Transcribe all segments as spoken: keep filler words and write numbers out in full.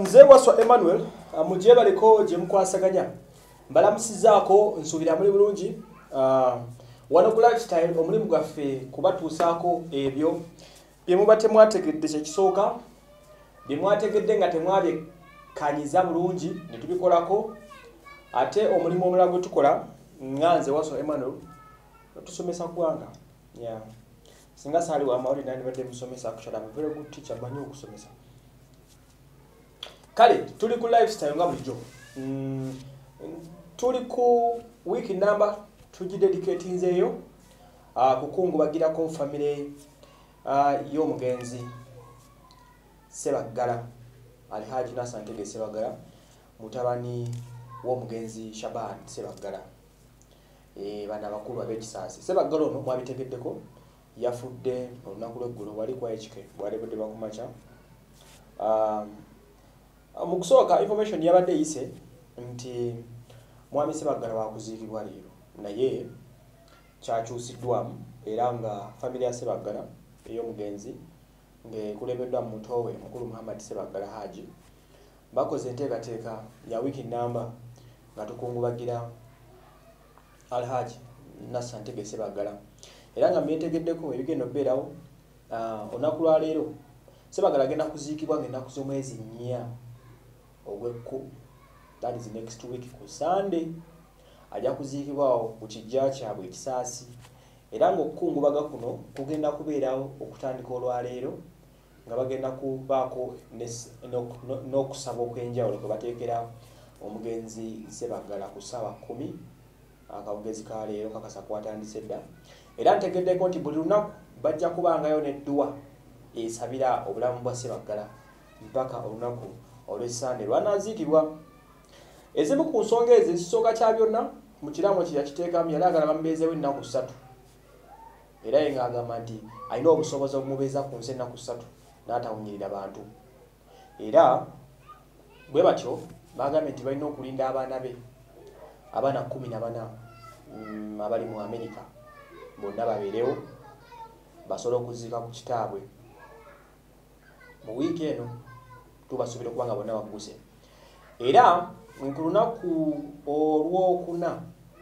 Nze waswa Emmanuel amujeba liko je mukwasaganya mbalamusizaako nsubira muri bulungi uh, wano ku lifestyle omulimu gwaffe kubatuusaako ebyo byemubate mwategedde kye kisooka byemwategedde nga temwabye kanyiza bulungi ne tubikolako ate omulimu omulala gwe tukola nganze waswa Emmanuel tusomesa kwanga yeah. Singa sali wa maori nani bade musomesa kuchara very good teacher banyo kusomesa kale tuli ku lifestyle nga bulijjo mm, tuli ku wiki number tuji dedicate nzeyo uh, kukungubagira ko family uh, y'omugenzi Sebagala Alhaji Nasser Sebagala mutabani w'omugenzi Shaban Sebagala e bana bakulu ab'ekisasi Sebagala ono mwabitegeddeko yafudde olunaku lw'eggulu wali kwa H K bwalebedde bakumacha um, mu kusooka information yabadde yise nti mwami Sebagala wakuziikibwa leero naye kyakyusiddwamu era nga family ya Sebagala ey'omugenzi ng'ekulebeddwa mu mutowe mukulu Muhammad Sebagala Haji bakoze enteekateeka ya wiki number nga tukungubagira Alhaji Nasser Sebagala era nga myetegeddeko ebigenda okubeerawo uh, olunaku lwa leero Sebagala agenda kuziikibwa ng'ennaku z'omwezi nnya ogwekku, that is next week ku Sunday ajja kuziikibwawo ku kijja kyabwe ekisaasi era ng'okukungubaga kuno kugenda kubeerawo okutandika olwaleero nga bagenda kubaako n'okusaba okw'enjawulo kwe bateekera omugenzi Sebagala ku ssaawa kkumi akawungezi ka leero kakasa kwatandise dda era ntegeddeko nti buli lunaku bajja kubangayo n'edduwa esabira obulamu bwa Sebagala mpaka olunaku olw'Essande lwanaziikibwa. Ezimu ku nsonga ezo ekisooka kya byonna mu kiraamo kye yakiteekamu yali agala bamubeezeewo ennaku ssatu era ye ng'agamba nti alina obusobozi obumubeeza ku nsi ennaku ssatu n'atawunyirira bantu era bwe batyo bagambye nti balina okulinda abaana be abaana kkumi na bana mm, abali mu Amerika bonna babeerewo basobole okuziika ku kitaabwe mu wiiki eno tubasuubira okuba nga bonna bagguse era ku lunaku olwokuna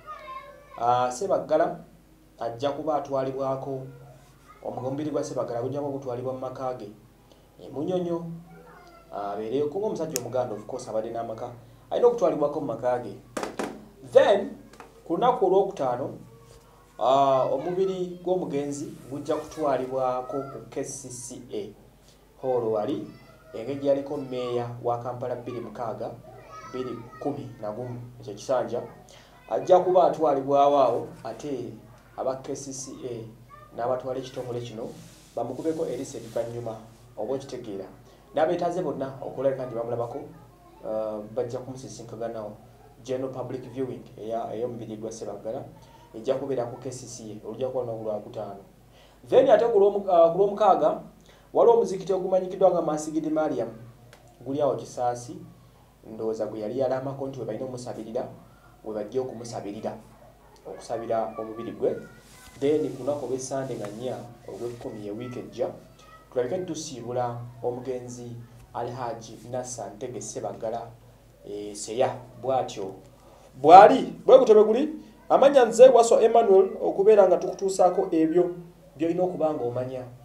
uh, Sebagala ajja kuba atwalibwako omubiri gwa Sebagala gujja kutwalibwa mu maka ge e Munyonyo abeereyo uh, kunga omusajja omuganda of course abadde n'amaka alina okutwalibwako mu maka ge. Then ku lunaku olwokutaano uh, omubiri gw'omugenzi gujja kutwalibwako ku K C C A holo wali engeri yaliko meeya wa Kampala bbiri mukaaga bbiri kkumi na gumu ekyo kisanja ajja kuba atwalibwawo awo ate aba K C C A n'abatwala ekitongole kino bamukubeko erise luvannyuma oba okitegeera n'abeetaaze bonna okulabika nti bamulabako uh, bajja kumusisinkaganawo general public viewing ey'omubiri gwa Sebagala ejja kubeera ku K C C A olujja kuba n'oku lwakutaano. Then ate ku lw'omukaaga waliwo omuzikiti ogumanyikiddwa nga Masigidi Mariam guli awo Kisaasi ndowooza gwe yali yalamako nti we balina omusabirira we bajja okumusabirira okusabira omubiri gwe. Then ku lunaku olw'Essande nga nnya olw'ekkumi ye wiiki ejja tulabike nti tusiibula omugenzi Alhaji Nasser Sebagala e, seya bw'atyo bwali bwe gutebe guli amanya nze waswa Emmanuel okubeera nga tukutuusaako ebyo by'olina okuba nga omanya.